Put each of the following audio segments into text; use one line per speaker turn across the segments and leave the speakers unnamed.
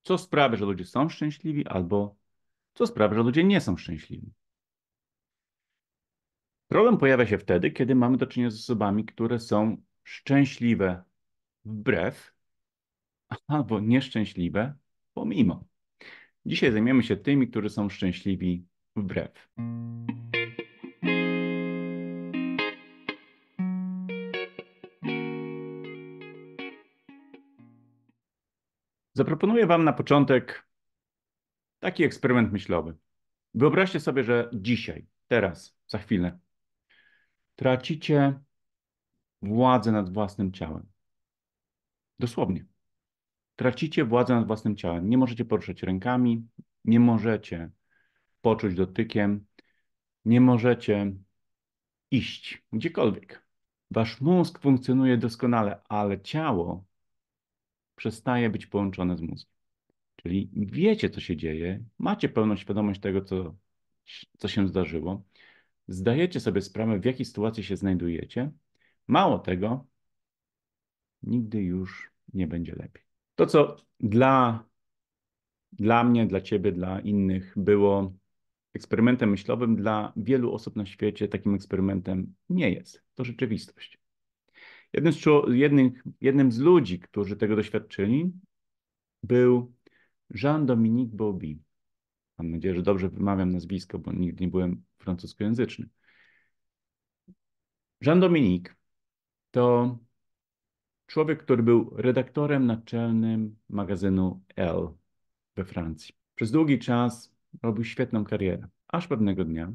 Co sprawia, że ludzie są szczęśliwi, albo co sprawia, że ludzie nie są szczęśliwi. Problem pojawia się wtedy, kiedy mamy do czynienia z osobami, które są szczęśliwe wbrew, albo nieszczęśliwe pomimo. Dzisiaj zajmiemy się tymi, którzy są szczęśliwi wbrew. Zaproponuję Wam na początek taki eksperyment myślowy. Wyobraźcie sobie, że dzisiaj, teraz, za chwilę, tracicie władzę nad własnym ciałem. Dosłownie. Tracicie władzę nad własnym ciałem. Nie możecie poruszać rękami, nie możecie poczuć dotykiem, nie możecie iść gdziekolwiek. Wasz mózg funkcjonuje doskonale, ale ciało przestaje być połączone z mózgiem. Czyli wiecie, co się dzieje, macie pełną świadomość tego, co się zdarzyło, zdajecie sobie sprawę, w jakiej sytuacji się znajdujecie. Mało tego, nigdy już nie będzie lepiej. To, co dla mnie, dla ciebie, dla innych było eksperymentem myślowym, dla wielu osób na świecie takim eksperymentem nie jest. To rzeczywistość. Jednym z ludzi, którzy tego doświadczyli, był Jean-Dominique Bauby. Mam nadzieję, że dobrze wymawiam nazwisko, bo nigdy nie byłem francuskojęzyczny. Jean-Dominique to człowiek, który był redaktorem naczelnym magazynu Elle we Francji. Przez długi czas robił świetną karierę, aż pewnego dnia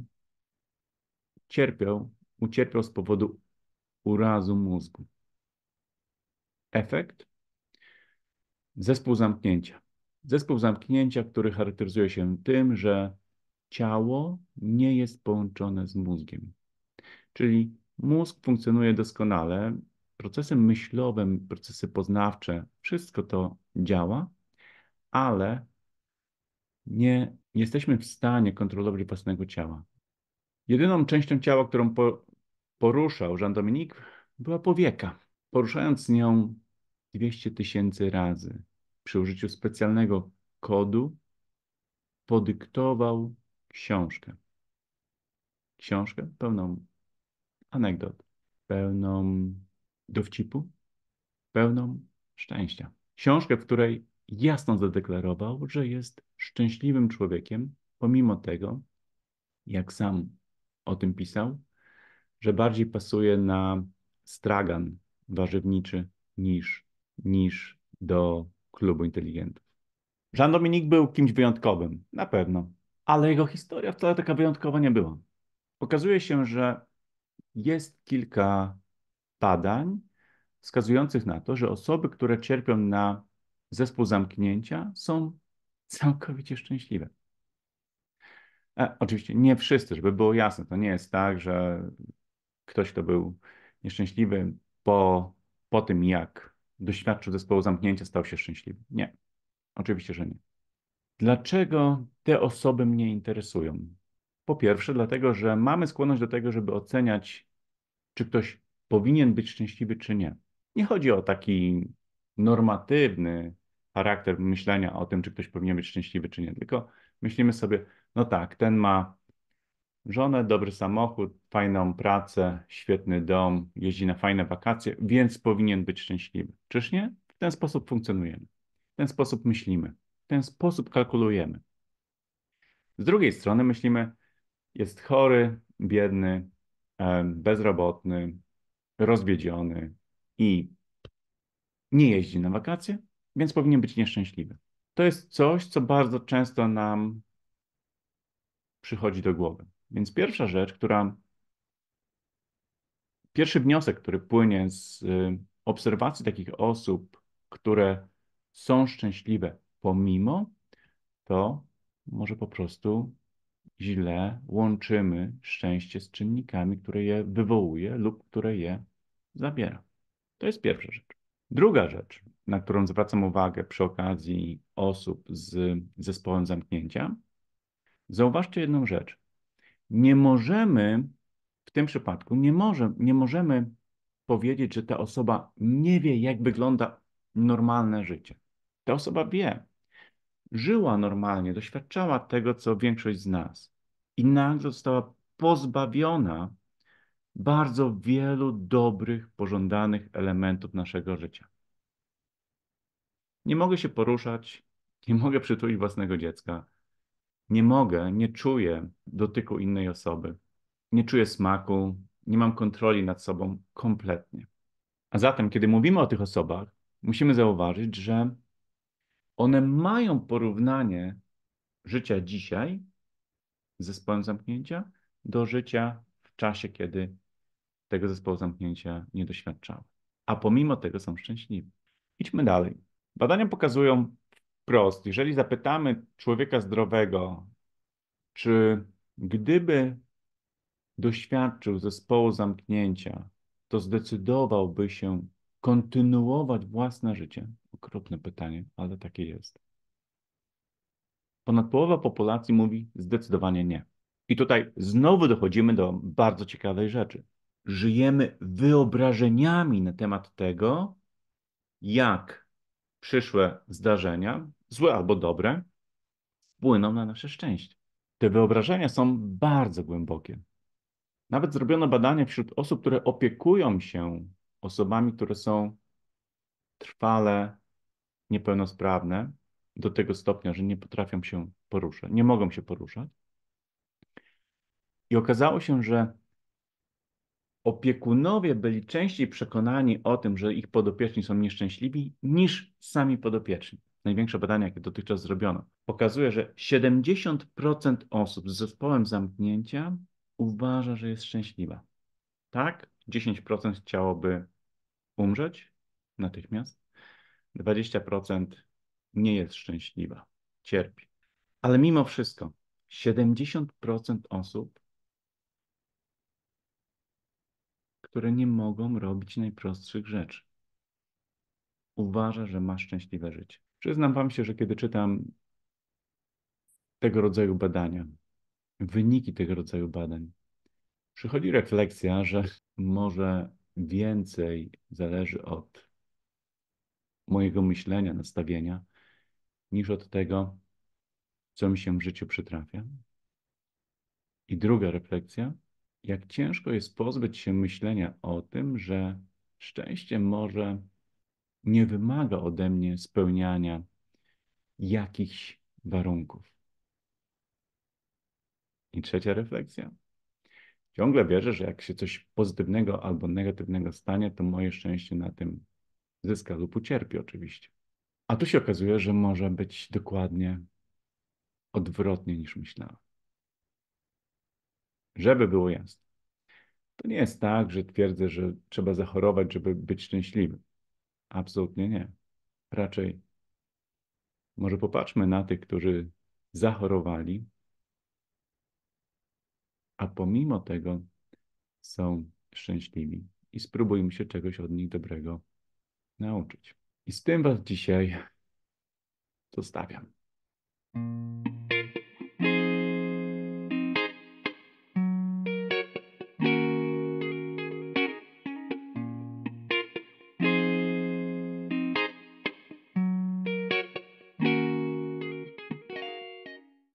ucierpiał z powodu urazu mózgu. Efekt? Zespół zamknięcia. Zespół zamknięcia, który charakteryzuje się tym, że ciało nie jest połączone z mózgiem. Czyli mózg funkcjonuje doskonale, procesy myślowe, procesy poznawcze, wszystko to działa, ale nie jesteśmy w stanie kontrolować własnego ciała. Jedyną częścią ciała, którą poruszał Jean-Dominique, była powieka. Poruszając nią 200 000 razy przy użyciu specjalnego kodu, podyktował książkę. Książkę pełną anegdot, pełną dowcipu, pełną szczęścia. Książkę, w której jasno zadeklarował, że jest szczęśliwym człowiekiem, pomimo tego, jak sam o tym pisał, że bardziej pasuje na stragan warzywniczy niż do klubu inteligentów. Jean-Dominique był kimś wyjątkowym, na pewno, ale jego historia wcale taka wyjątkowa nie była. Okazuje się, że jest kilka badań wskazujących na to, że osoby, które cierpią na zespół zamknięcia, są całkowicie szczęśliwe. Oczywiście nie wszyscy, żeby było jasne. To nie jest tak, że ktoś, kto był nieszczęśliwy po tym, jak doświadczył zespołu zamknięcia, stał się szczęśliwy. Nie, oczywiście, że nie. Dlaczego te osoby mnie interesują? Po pierwsze, dlatego, że mamy skłonność do tego, żeby oceniać, czy ktoś powinien być szczęśliwy, czy nie. Nie chodzi o taki normatywny charakter myślenia o tym, czy ktoś powinien być szczęśliwy, czy nie, tylko myślimy sobie, no tak, ten ma żonę, dobry samochód, fajną pracę, świetny dom, jeździ na fajne wakacje, więc powinien być szczęśliwy. Czyż nie? W ten sposób funkcjonujemy. W ten sposób myślimy. W ten sposób kalkulujemy. Z drugiej strony myślimy, jest chory, biedny, bezrobotny, rozwiedziony i nie jeździ na wakacje, więc powinien być nieszczęśliwy. To jest coś, co bardzo często nam przychodzi do głowy. Więc pierwszy wniosek, który płynie z obserwacji takich osób, które są szczęśliwe pomimo, to może po prostu źle łączymy szczęście z czynnikami, które je wywołuje lub które je zabiera. To jest pierwsza rzecz. Druga rzecz, na którą zwracam uwagę przy okazji osób z zespołem zamknięcia, zauważcie jedną rzecz. Nie możemy w tym przypadku, nie możemy powiedzieć, że ta osoba nie wie, jak wygląda normalne życie. Ta osoba wie. żyła normalnie, doświadczała tego, co większość z nas. I nagle została pozbawiona bardzo wielu dobrych, pożądanych elementów naszego życia. Nie mogę się poruszać, nie mogę przytulić własnego dziecka, nie mogę, nie czuję dotyku innej osoby, nie czuję smaku, nie mam kontroli nad sobą kompletnie. A zatem, kiedy mówimy o tych osobach, musimy zauważyć, że one mają porównanie życia dzisiaj z zespołem zamknięcia do życia w czasie, kiedy tego zespołu zamknięcia nie doświadczały. A pomimo tego są szczęśliwi. Idźmy dalej. Badania pokazują wprost, jeżeli zapytamy człowieka zdrowego, czy gdyby doświadczył zespołu zamknięcia, to zdecydowałby się kontynuować własne życie? Okropne pytanie, ale takie jest. Ponad połowa populacji mówi zdecydowanie nie. I tutaj znowu dochodzimy do bardzo ciekawej rzeczy. Żyjemy wyobrażeniami na temat tego, jak przyszłe zdarzenia, złe albo dobre, wpłyną na nasze szczęście. Te wyobrażenia są bardzo głębokie. Nawet zrobiono badania wśród osób, które opiekują się osobami, które są trwale niepełnosprawne do tego stopnia, że nie potrafią się poruszać, nie mogą się poruszać. I okazało się, że opiekunowie byli częściej przekonani o tym, że ich podopieczni są nieszczęśliwi, niż sami podopieczni. Największe badania, jakie dotychczas zrobiono, pokazuje, że 70% osób z zespołem zamknięcia uważa, że jest szczęśliwa. Tak, 10% chciałoby umrzeć natychmiast, 20% nie jest szczęśliwa, cierpi. Ale mimo wszystko 70% osób, które nie mogą robić najprostszych rzeczy, uważa, że ma szczęśliwe życie. Przyznam wam się, że kiedy czytam tego rodzaju badania, wyniki tego rodzaju badań, przychodzi refleksja, że może więcej zależy od mojego myślenia, nastawienia, niż od tego, co mi się w życiu przytrafia. I druga refleksja, jak ciężko jest pozbyć się myślenia o tym, że szczęście może nie wymaga ode mnie spełniania jakichś warunków. I trzecia refleksja. Ciągle wierzę, że jak się coś pozytywnego albo negatywnego stanie, to moje szczęście na tym zyska lub ucierpi oczywiście. A tu się okazuje, że może być dokładnie odwrotnie niż myślałem. Żeby było jasne. To nie jest tak, że twierdzę, że trzeba zachorować, żeby być szczęśliwym. Absolutnie nie. Raczej może popatrzmy na tych, którzy zachorowali, a pomimo tego są szczęśliwi i spróbujmy się czegoś od nich dobrego nauczyć. I z tym was dzisiaj zostawiam.